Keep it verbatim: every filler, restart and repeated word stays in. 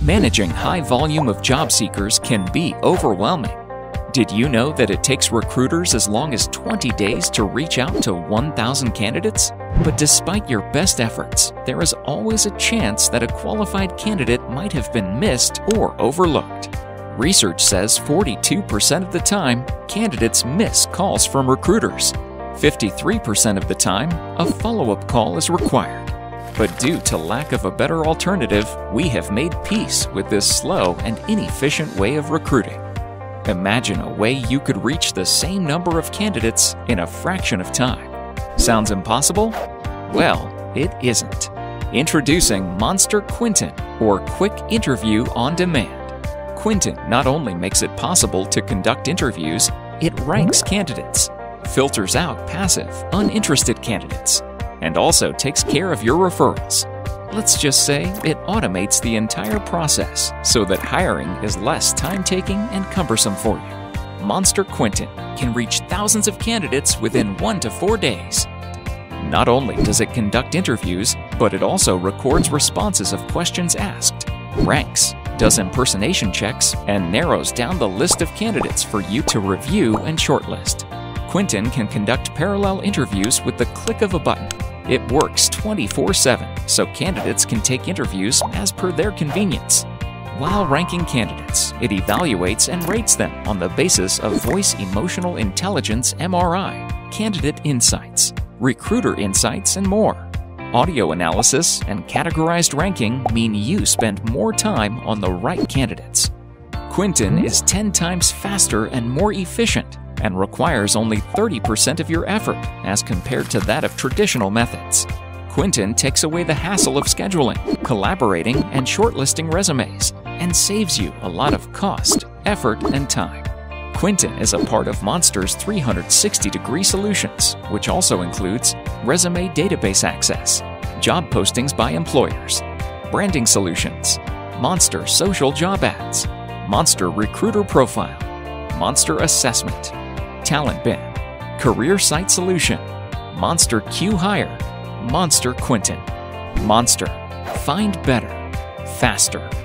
Managing high volume of job seekers can be overwhelming. Did you know that it takes recruiters as long as twenty days to reach out to one thousand candidates? But despite your best efforts, there is always a chance that a qualified candidate might have been missed or overlooked. Research says forty-two percent of the time, candidates miss calls from recruiters. fifty-three percent of the time, a follow-up call is required. But due to lack of a better alternative, we have made peace with this slow and inefficient way of recruiting. Imagine a way you could reach the same number of candidates in a fraction of time. Sounds impossible? Well, it isn't. Introducing Monster Quinton, or Quick Interview on Demand. Quinton not only makes it possible to conduct interviews, it ranks candidates, filters out passive, uninterested candidates, and also takes care of your referrals. Let's just say it automates the entire process so that hiring is less time-taking and cumbersome for you. Monster Quinton can reach thousands of candidates within one to four days. Not only does it conduct interviews, but it also records responses of questions asked, ranks, does impersonation checks, and narrows down the list of candidates for you to review and shortlist. Quinton can conduct parallel interviews with the click of a button. It works twenty-four seven, so candidates can take interviews as per their convenience. While ranking candidates, it evaluates and rates them on the basis of Voice Emotional Intelligence M R I, candidate insights, recruiter insights, and more. Audio analysis and categorized ranking mean you spend more time on the right candidates. Quinton is ten times faster and more efficient, and requires only thirty percent of your effort as compared to that of traditional methods. Quinton takes away the hassle of scheduling, collaborating, and shortlisting resumes, and saves you a lot of cost, effort, and time. Quinton is a part of Monster's three hundred sixty degree solutions, which also includes resume database access, job postings by employers, branding solutions, Monster social job ads, Monster recruiter profile, Monster assessment, Talent Bin, Career Site Solution, Monster Q Hire, Monster Quinton. Monster. Find better, faster.